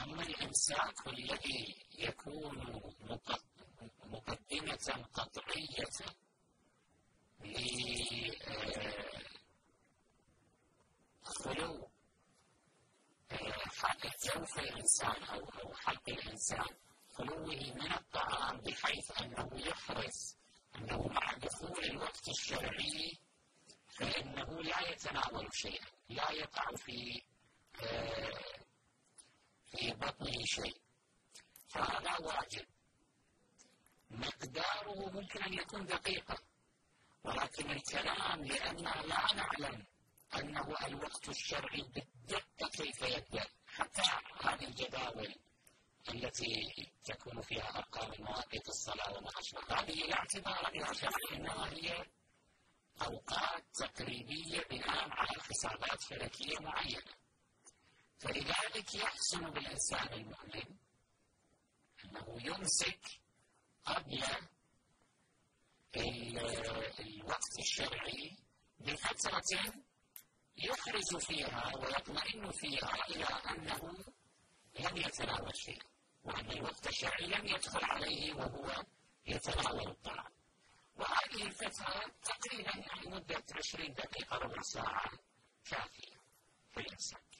أما الإمساك الذي يكون مقدمة قطعية لخلو جوف الإنسان أو حلق الإنسان، خلوه من الطعام بحيث أنه يحرص أنه مع دخول الوقت الشرعي فإنه لا يتناول شيئا، لا يقع في بطنه شيء، فهذا واجب. مقداره ممكن أن يكون دقيقة، ولكن الكلام لأننا لا نعلم أنه الوقت الشرعي بالدقة كيف يبدأ، حتى هذه الجداول التي تكون فيها أرقام مواقيت الصلاة وما أشبه هذه لا اعتبار لها شرعي، إنما هي أوقات تقريبية بناء على حسابات فلكية معينة. فلذلك يحسن بالإنسان المؤمن أنه يمسك قبل الوقت الشرعي بفترة يحرز فيها ويطمئن فيها إلى أنه لم يتناول شيء، وأن الوقت الشرعي لم يدخل عليه وهو يتناول الطعام. وهذه الفترة تقريبا يعني مدة 20 دقيقة ربع ساعة كافية في الإنسان.